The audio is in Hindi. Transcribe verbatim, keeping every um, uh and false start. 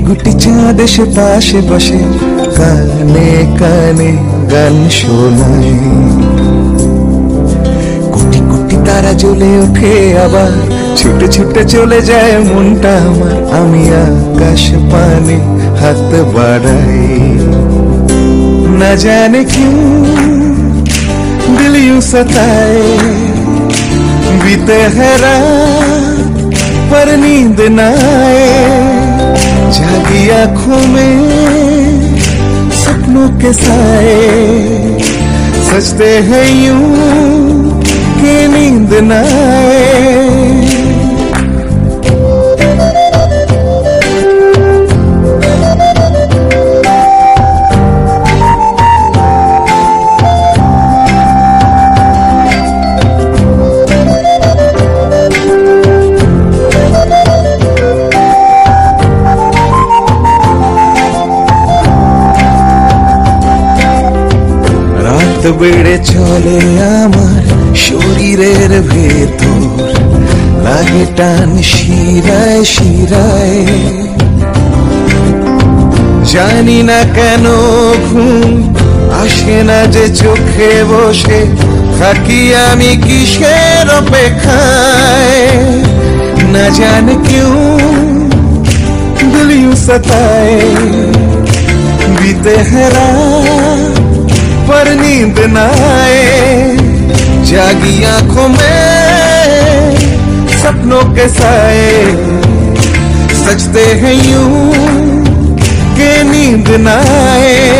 গুটি চাঁদ এসে পাশে বসে কানে কানে গান শোনায়। কোটি কোটি তারা জ্বলে ওঠে আবার ছুটে ছুটে চলে যায় মনটা আমার। আমি আকাশ পানে হাত বাড়াই। না জানে क्यों दिल यूं सताए, बीते है रात पर नींद न आए। जागी आँखों में सपनों के साए, सजते हैं यूं कि नींद न आए। বেড়ে চলে আমার শরীরের ভেতর, লাগে টান শিরায় শিরায়। জানি না কেন ঘুম আসে না যে চোখে বসে থাকি আমি কিসের অপেক্ষায়। না জানে क्यों दिल यूं सताए, बीते है रात पर नींद न आए। जागी आंखों में सपनों के साए, सजते हैं यूं कि नींद न आए।